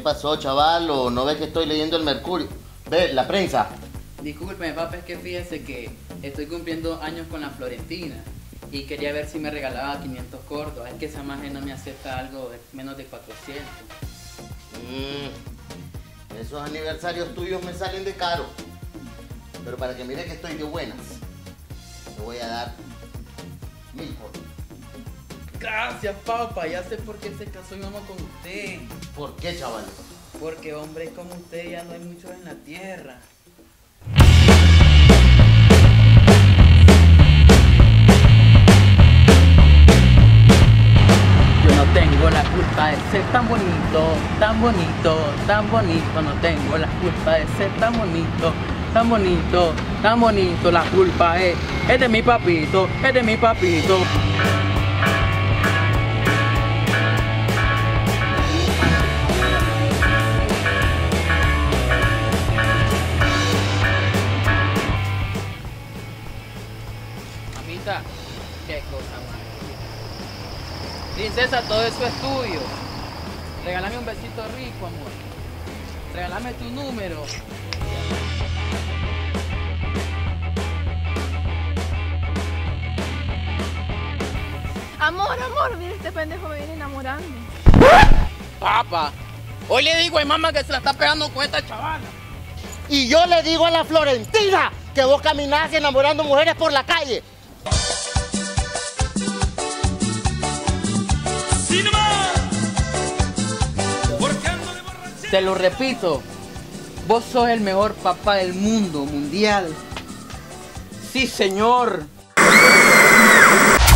¿Qué pasó, chaval? ¿O no ves que estoy leyendo el Mercurio? Ve, la prensa. Discúlpeme, papá, es que fíjese que estoy cumpliendo años con la Florentina y quería ver si me regalaba 500 cortos. Es que esa magia no me acepta algo de menos de 400. Esos aniversarios tuyos me salen de caro. Pero para que mire que estoy de buenas, te voy a dar 1000 cortos. Gracias, papá. Ya sé por qué se casó mi mamá con usted. ¿Por qué, chaval? Porque hombres como usted ya no hay muchos en la tierra. Yo no tengo la culpa de ser tan bonito, tan bonito, tan bonito. No tengo la culpa de ser tan bonito, tan bonito, tan bonito. La culpa es de mi papito, es de mi papito. Mamita, qué cosa más. Princesa, todo eso es tuyo. Regálame un besito rico, amor. Regálame tu número. Amor, amor, mira, este pendejo me viene enamorando. Papá, hoy le digo a mamá que se la está pegando con esta chavala. Y yo le digo a la Florentina que vos caminás enamorando mujeres por la calle. Te lo repito, vos sos el mejor papá del mundo mundial. Sí, señor.